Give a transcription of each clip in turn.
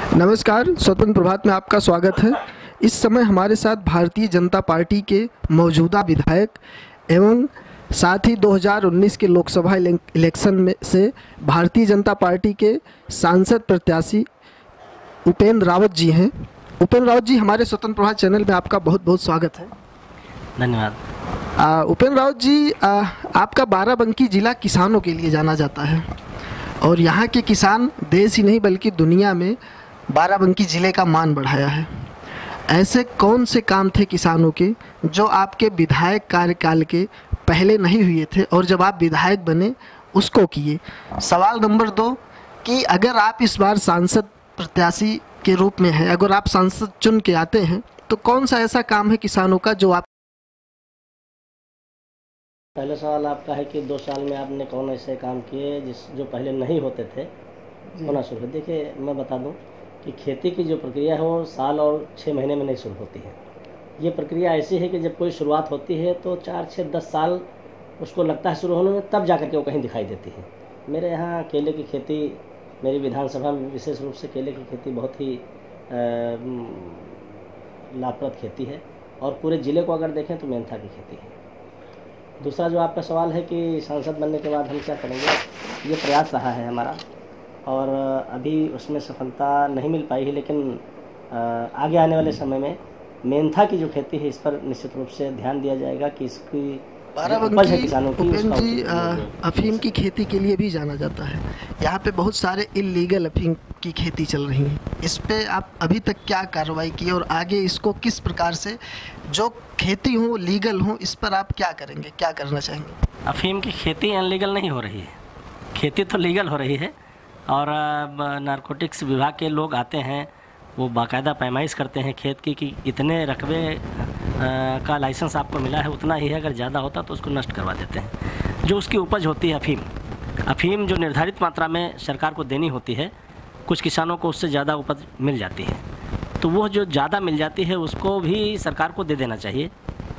नमस्कार, स्वतंत्र प्रभात में आपका स्वागत है। इस समय हमारे साथ भारतीय जनता पार्टी के मौजूदा विधायक एवं साथ ही 2019 के लोकसभा इलेक्शन में से भारतीय जनता पार्टी के सांसद प्रत्याशी उपेंद्र रावत जी हैं। उपेंद्र रावत जी, हमारे स्वतंत्र प्रभात चैनल में आपका बहुत बहुत स्वागत है। धन्यवाद। उपेंद्र रावत जी, आपका बाराबंकी जिला किसानों के लिए जाना जाता है और यहाँ के किसान देश ही नहीं बल्कि दुनिया में बाराबंकी ज़िले का मान बढ़ाया है। ऐसे कौन से काम थे किसानों के जो आपके विधायक कार्यकाल के पहले नहीं हुए थे और जब आप विधायक बने उसको किए? सवाल नंबर 2 कि अगर आप इस बार सांसद प्रत्याशी के रूप में हैं, अगर आप सांसद चुन के आते हैं तो कौन सा ऐसा काम है किसानों का जो आप? पहला सवाल आपका है कि 2 साल में आपने कौन ऐसे काम किए जो पहले नहीं होते थे, होना शुरू। देखिए, मैं बता दूं कि खेती की जो प्रक्रिया है वो साल और 6 महीने में नहीं शुरू होती है। ये प्रक्रिया ऐसी है कि जब कोई शुरुआत होती है तो 4, 6, 10 साल उसको लगता है शुरू होने में, तब जा कर के वो कहीं दिखाई देती है। मेरे यहाँ केले की खेती, मेरी विधानसभा में विशेष रूप से केले की खेती बहुत ही लाभप्रद खेती है और पूरे ज़िले को अगर देखें तो मेहनता की खेती है। दूसरा जो आपका सवाल है कि सांसद बनने के बाद हम क्या करेंगे, ये प्रयास रहा है हमारा और अभी उसमें सफलता नहीं मिल पाई है, लेकिन आगे आने वाले समय में मेहनता की जो खेती है इस पर निश्चित रूप से ध्यान दिया जाएगा कि इसकी उपज है किसानों की। उपेंद्र जी, अफीम की खेती के लिए भी जाना जाता है। यहाँ पे बहुत सारे इल्लीगल अफीम की खेती चल रही है। इस पे आप अभी तक क्या कार्रवाई की और आगे इसको किस प्रकार से जो खेती हो लीगल हो, इस पर आप क्या करेंगे, क्या करना चाहेंगे? अफीम की खेती अनलीगल नहीं हो रही है, खेती तो लीगल हो रही है और नारकोटिक्स विभाग के लोग आते हैं, वो बाकायदा पैमाइश करते हैं खेत की कि इतने रकबे का लाइसेंस आपको मिला है, उतना ही है, अगर ज़्यादा होता तो उसको नष्ट करवा देते हैं। जो उसकी उपज होती है अफीम जो निर्धारित मात्रा में सरकार को देनी होती है, कुछ किसानों को उससे ज़्यादा उपज मिल जाती है, तो वो जो ज़्यादा मिल जाती है उसको भी सरकार को दे देना चाहिए,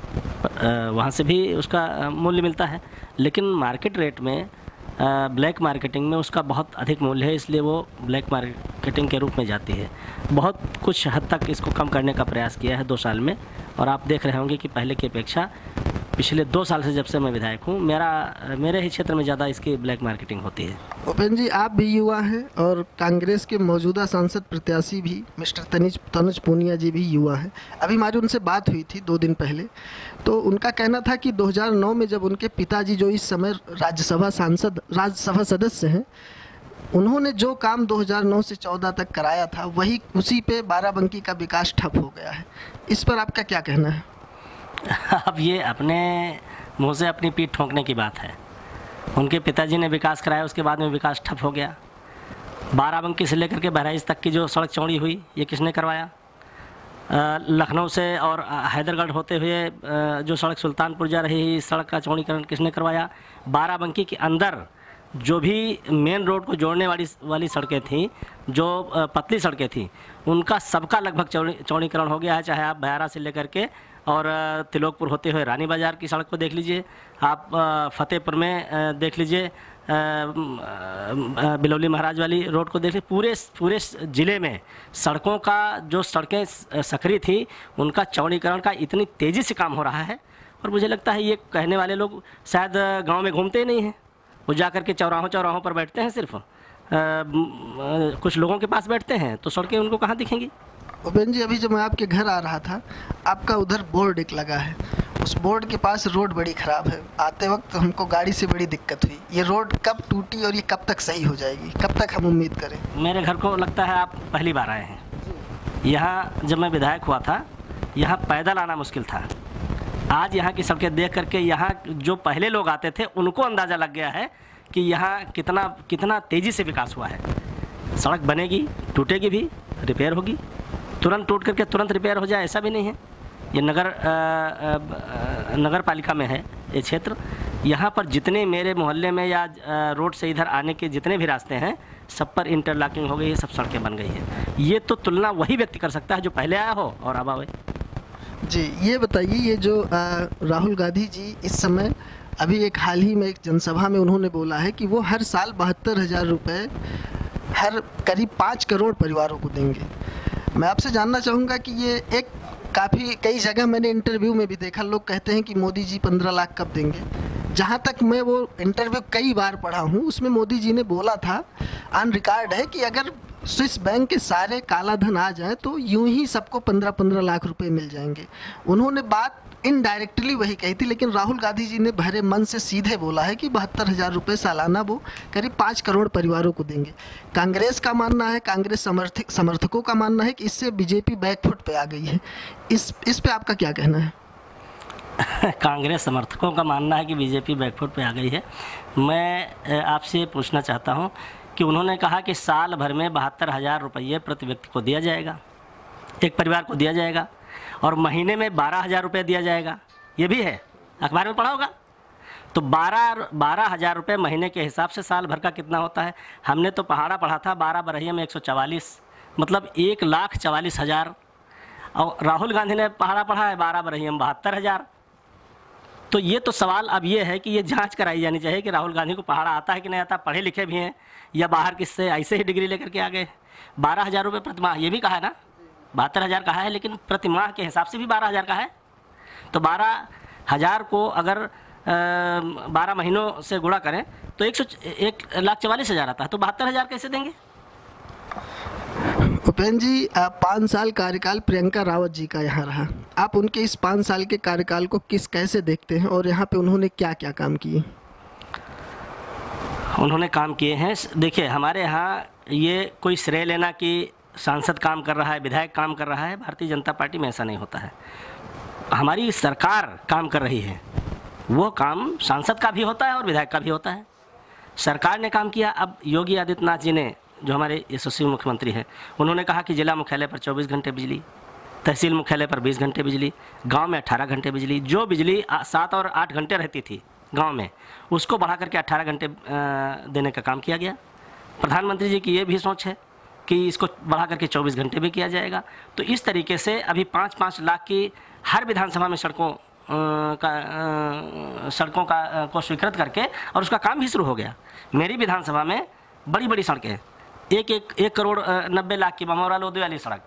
वहाँ से भी उसका मूल्य मिलता है। लेकिन मार्केट रेट में ब्लैक मार्केटिंग में उसका बहुत अधिक मूल्य है, इसलिए वो ब्लैक मार्केटिंग के रूप में जाती है। बहुत कुछ हद तक इसको कम करने का प्रयास किया है 2 साल में, और आप देख रहे होंगे कि पहले की अपेक्षा पिछले 2 साल से जब से मैं विधायक हूँ, मेरे ही क्षेत्र में ज़्यादा इसकी ब्लैक मार्केटिंग होती है। उपेंद्र जी, आप भी युवा हैं और कांग्रेस के मौजूदा सांसद प्रत्याशी भी मिस्टर तनुज पूनिया जी भी युवा हैं। अभी हमारी उनसे बात हुई थी 2 दिन पहले, तो उनका कहना था कि 2009 में जब उनके पिताजी, जो इस समय राज्यसभा सदस्य हैं, उन्होंने जो काम 2009 से 14 तक कराया था, वही उसी पे बाराबंकी का विकास ठप हो गया है। इस पर आपका क्या कहना है? अब ये अपने मुँह से अपनी पीठ ठोंकने की बात है। उनके पिताजी ने विकास कराया, उसके बाद में विकास ठप हो गया। बाराबंकी से लेकर के बहराइच तक की जो सड़क चौड़ी हुई, ये किसने करवाया? लखनऊ से और हैदरगढ़ होते हुए जो सड़क सुल्तानपुर जा रही है, इस सड़क का चौड़ीकरण किसने करवाया? बाराबंकी के अंदर जो भी मेन रोड को जोड़ने वाली सड़कें थीं, जो पतली सड़कें थीं, उनका सबका लगभग चौड़ीकरण हो गया है। चाहे आप बयारा से लेकर के और तिलोकपुर होते हुए रानी बाज़ार की सड़क को देख लीजिए, आप फतेहपुर में देख लीजिए, बिलौली महाराज वाली रोड को देख लीजिए, पूरे ज़िले में सड़कों का, जो सड़कें सकरी थी, उनका चौड़ीकरण का इतनी तेज़ी से काम हो रहा है। और मुझे लगता है ये कहने वाले लोग शायद गांव में घूमते ही नहीं हैं, वो जा कर के चौराहों पर बैठते हैं, सिर्फ कुछ लोगों के पास बैठते हैं, तो सड़कें उनको कहाँ दिखेंगी? उपेंद्र जी, अभी जब मैं आपके घर आ रहा था, आपका उधर बोर्ड एक लगा है, उस बोर्ड के पास रोड बड़ी ख़राब है। आते वक्त हमको गाड़ी से बड़ी दिक्कत हुई। ये रोड कब टूटी और ये कब तक सही हो जाएगी, कब तक हम उम्मीद करें? मेरे घर को लगता है आप पहली बार आए हैं। यहाँ जब मैं विधायक हुआ था, यहाँ पैदल आना मुश्किल था। आज यहाँ की सड़कें देख करके यहाँ जो पहले लोग आते थे उनको अंदाज़ा लग गया है कि यहाँ कितना तेज़ी से विकास हुआ है। सड़क बनेगी, टूटेगी भी, रिपेयर होगी, तुरंत टूट करके तुरंत रिपेयर हो जाए ऐसा भी नहीं है। ये नगर पालिका में है ये क्षेत्र। यहाँ पर जितने मेरे मोहल्ले में या रोड से इधर आने के जितने भी रास्ते हैं, सब पर इंटरलॉकिंग हो गई है, सब सड़कें बन गई है। ये तो तुलना वही व्यक्ति कर सकता है जो पहले आया हो और अब आए। जी, ये बताइए, ये जो राहुल गांधी जी इस समय अभी एक हाल ही में एक जनसभा में उन्होंने बोला है कि वो हर साल 72,000 रुपये हर करीब 5 करोड़ परिवारों को देंगे। मैं आपसे जानना चाहूँगा कि ये एक कई जगह मैंने इंटरव्यू में भी देखा, लोग कहते हैं कि मोदी जी 15 लाख कब देंगे। जहाँ तक मैं वो इंटरव्यू कई बार पढ़ा हूँ, उसमें मोदी जी ने बोला था, ऑन रिकॉर्ड है, कि अगर स्विस बैंक के सारे काला धन आ जाए तो यूं ही सबको 15-15 लाख रुपए मिल जाएंगे। उन्होंने बात इनडायरेक्टली वही कही थी, लेकिन राहुल गांधी जी ने भरे मन से सीधे बोला है कि 72,000 रुपये सालाना वो करीब 5 करोड़ परिवारों को देंगे। कांग्रेस का मानना है, कांग्रेस समर्थकों का मानना है कि इससे बीजेपी बैकफुट पे आ गई है। इस पे आपका क्या कहना है? कांग्रेस समर्थकों का मानना है कि बीजेपी बैकफुट पे आ गई है। मैं आपसे पूछना चाहता हूं कि उन्होंने कहा कि साल भर में 72,000 रुपये प्रति व्यक्ति को दिया जाएगा, एक परिवार को दिया जाएगा, और महीने में 12,000 रुपये दिया जाएगा। ये भी है, अखबार में पढ़ा होगा। तो 12,000 रुपये महीने के हिसाब से साल भर का कितना होता है? हमने तो पहाड़ा पढ़ा था, 12 बरहिया में 144, मतलब 1,44,000। और राहुल गांधी ने पहाड़ा पढ़ा है 12 बरहिया में 72,000। तो ये तो सवाल अब ये है कि ये जांच कराई जानी चाहिए कि राहुल गांधी को पहाड़ा आता है कि नहीं आता, पढ़े लिखे भी हैं या बाहर किससे ऐसे ही डिग्री लेकर के आ गए। 12,000 रुपये प्रति माह, ये भी कहा है ना, 72,000 कहा है, लेकिन प्रति माह के हिसाब से भी 12,000 का है। तो 12,000 को अगर 12 महीनों से गुणा करें तो 1,44,000 आता है। तो 72,000 कैसे देंगे? उपेंद्र जी, 5 साल कार्यकाल प्रियंका रावत जी का यहाँ रहा, आप उनके इस 5 साल के कार्यकाल को कैसे देखते हैं और यहाँ पे उन्होंने क्या क्या काम किए? उन्होंने काम किए हैं, देखिए हमारे यहाँ ये कोई श्रेय लेना कि सांसद काम कर रहा है, विधायक काम कर रहा है, भारतीय जनता पार्टी में ऐसा नहीं होता है। हमारी सरकार काम कर रही है, वो काम सांसद का भी होता है और विधायक का भी होता है। सरकार ने काम किया। अब योगी आदित्यनाथ जी ने, जो हमारे यशस्वी मुख्यमंत्री हैं, उन्होंने कहा कि जिला मुख्यालय पर 24 घंटे बिजली, तहसील मुख्यालय पर 20 घंटे बिजली, गांव में 18 घंटे बिजली। जो बिजली 7 और 8 घंटे रहती थी गांव में, उसको बढ़ा करके 18 घंटे देने का काम किया गया। प्रधानमंत्री जी की ये भी सोच है कि इसको बढ़ा करके 24 घंटे भी किया जाएगा। तो इस तरीके से अभी 5-5 लाख की हर विधानसभा में सड़कों को स्वीकृत करके, और उसका काम भी शुरू हो गया। मेरी विधानसभा में बड़ी बड़ी सड़कें हैं, 1 करोड़ 90 लाख की बमौरा लोधी वाली सड़क,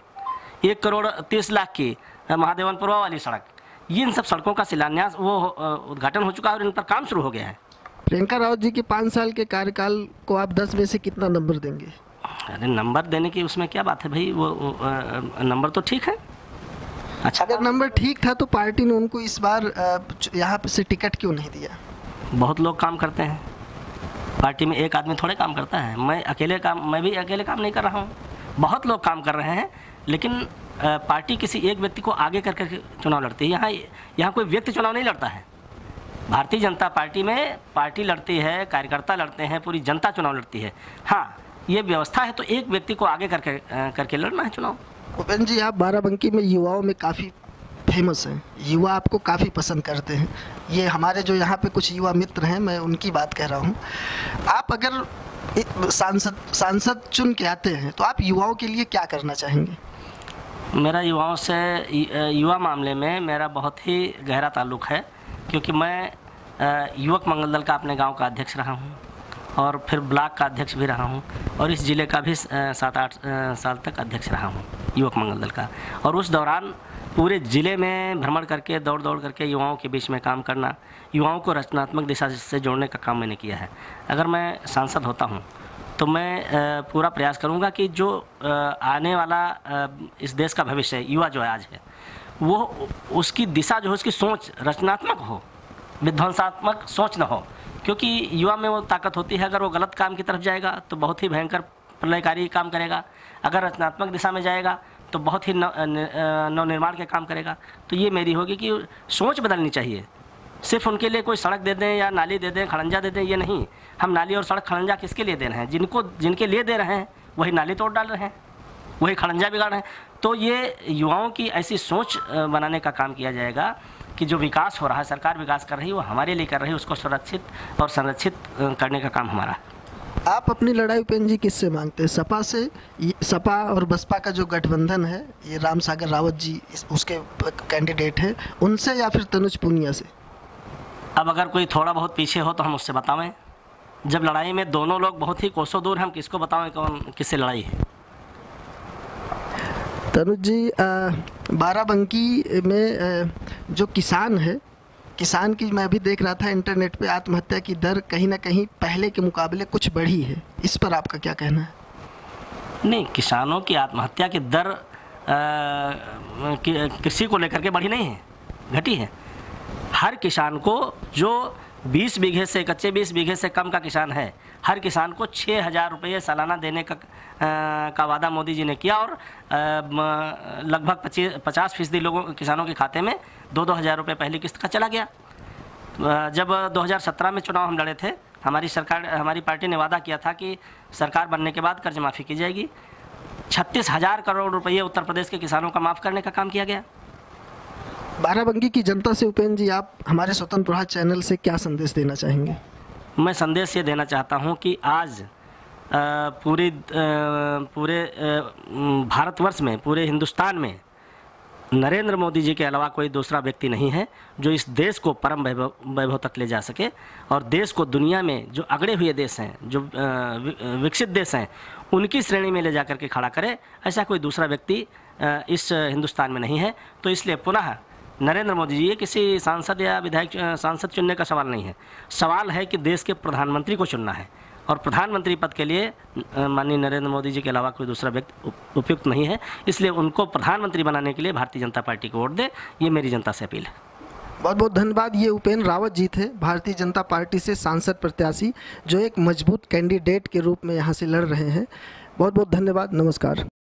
1 करोड़ 30 लाख की महादेवनपुरा वाली सड़क, ये इन सब सड़कों का शिलान्यास उद्घाटन हो चुका है और इन पर काम शुरू हो गया है। प्रियंका रावत जी के 5 साल के कार्यकाल को आप 10 में से कितना नंबर देंगे? अरे नंबर देने की उसमें क्या बात है भाई, वो नंबर तो ठीक है। अच्छा, अगर नंबर ठीक था तो पार्टी ने उनको इस बार यहाँ से टिकट क्यों नहीं दिया? बहुत लोग काम करते हैं पार्टी में, एक आदमी थोड़े काम करता है। मैं भी अकेले काम नहीं कर रहा हूँ, बहुत लोग काम कर रहे हैं, लेकिन पार्टी किसी एक व्यक्ति को आगे करके चुनाव लड़ती है। यहाँ कोई व्यक्ति चुनाव नहीं लड़ता है। भारतीय जनता पार्टी में पार्टी लड़ती है, कार्यकर्ता लड़ते हैं, पूरी जनता चुनाव लड़ती है। हाँ, ये व्यवस्था है तो एक व्यक्ति को आगे करके लड़ना है चुनाव। उपेंद्र जी, आप बाराबंकी में युवाओं में काफ़ी फेमस हैं, युवा आपको काफ़ी पसंद करते हैं। ये हमारे जो यहाँ पे कुछ युवा मित्र हैं, मैं उनकी बात कह रहा हूँ। आप अगर सांसद चुन के आते हैं तो आप युवाओं के लिए क्या करना चाहेंगे? मेरा युवाओं से, युवा मामले में मेरा बहुत ही गहरा ताल्लुक़ है, क्योंकि मैं युवक मंगल दल का अपने गांव का अध्यक्ष रहा हूं और फिर ब्लॉक का अध्यक्ष भी रहा हूं और इस ज़िले का भी 7-8 साल तक अध्यक्ष रहा हूं युवक मंगल दल का। और उस दौरान पूरे ज़िले में भ्रमण करके, दौड़ करके युवाओं के बीच में काम करना, युवाओं को रचनात्मक दिशा से जोड़ने का काम मैंने किया है। अगर मैं सांसद होता हूँ तो मैं पूरा प्रयास करूँगा कि जो आने वाला इस देश का भविष्य है, युवा जो है आज है, वो उसकी दिशा जो है, उसकी सोच रचनात्मक हो, विध्वंसात्मक सोच न हो। क्योंकि युवा में वो ताकत होती है, अगर वो गलत काम की तरफ जाएगा तो बहुत ही भयंकर प्रलयकारी काम करेगा, अगर रचनात्मक दिशा में जाएगा तो बहुत ही नवनिर्माण के काम करेगा। तो ये मेरी होगी कि सोच बदलनी चाहिए। सिर्फ उनके लिए कोई सड़क दे दें या नाली दे दें, खड़ंजा दे दें, ये नहीं। हम नाली और सड़क खड़ंजा किसके लिए दे रहे हैं? जिनके लिए दे रहे हैं वही नाली तोड़ डाल रहे हैं, वही खड़ंजा बिगाड़ रहे हैं। तो ये युवाओं की ऐसी सोच बनाने का काम किया जाएगा कि जो विकास हो रहा है, सरकार विकास कर रही है, वो हमारे लिए कर रही है, उसको सुरक्षित और संरक्षित करने का काम हमारा है। आप अपनी लड़ाई उपेंद्र जी किससे मांगते हैं? सपा से? सपा और बसपा का जो गठबंधन है, ये राम सागर रावत जी उसके कैंडिडेट हैं, उनसे या फिर तनुज पुनिया से? अब अगर कोई थोड़ा बहुत पीछे हो तो हम उससे बतावें, जब लड़ाई में दोनों लोग बहुत ही कोसों दूर, हम किसको बताएं कौन किससे लड़ाई है। तनुज जी, बाराबंकी में जो किसान है, किसान की मैं भी देख रहा था इंटरनेट पे, आत्महत्या की दर कहीं ना कहीं पहले के मुकाबले कुछ बढ़ी है, इस पर आपका क्या कहना है? नहीं, किसानों की आत्महत्या की दर कृषि को लेकर के बढ़ी नहीं है, घटी है। हर किसान को जो 20 बीघे से, कच्चे 20 बीघे से कम का किसान है, हर किसान को 6,000 रुपये सालाना देने का वादा मोदी जी ने किया और लगभग 50% लोगों किसानों के खाते में 2-2 हज़ार रुपये पहली किस्त का चला गया। जब 2017 में चुनाव हम लड़े थे, हमारी पार्टी ने वादा किया था कि सरकार बनने के बाद कर्ज माफ़ी की जाएगी। 36,000 करोड़ रुपये उत्तर प्रदेश के किसानों का माफ़ करने का काम किया गया। बाराबंकी की जनता से उपेंद्र जी, आप हमारे स्वतंत्र प्रभात चैनल से क्या संदेश देना चाहेंगे? मैं संदेश ये देना चाहता हूँ कि आज पूरे भारतवर्ष में, पूरे हिंदुस्तान में नरेंद्र मोदी जी के अलावा कोई दूसरा व्यक्ति नहीं है जो इस देश को परम वैभव तक ले जा सके और देश को दुनिया में जो अगड़े हुए देश हैं, जो विकसित देश हैं, उनकी श्रेणी में ले जा करके खड़ा करे। ऐसा कोई दूसरा व्यक्ति इस हिंदुस्तान में नहीं है। तो इसलिए पुनः नरेंद्र मोदी जी, ये किसी सांसद या विधायक सांसद चुनने का सवाल नहीं है, सवाल है कि देश के प्रधानमंत्री को चुनना है और प्रधानमंत्री पद के लिए माननीय नरेंद्र मोदी जी के अलावा कोई दूसरा व्यक्ति उपयुक्त नहीं है। इसलिए उनको प्रधानमंत्री बनाने के लिए भारतीय जनता पार्टी को वोट दे, ये मेरी जनता से अपील है। बहुत बहुत धन्यवाद। ये उपेंद्र रावत जी थे, भारतीय जनता पार्टी से सांसद प्रत्याशी, जो एक मजबूत कैंडिडेट के रूप में यहाँ से लड़ रहे हैं। बहुत बहुत धन्यवाद, नमस्कार।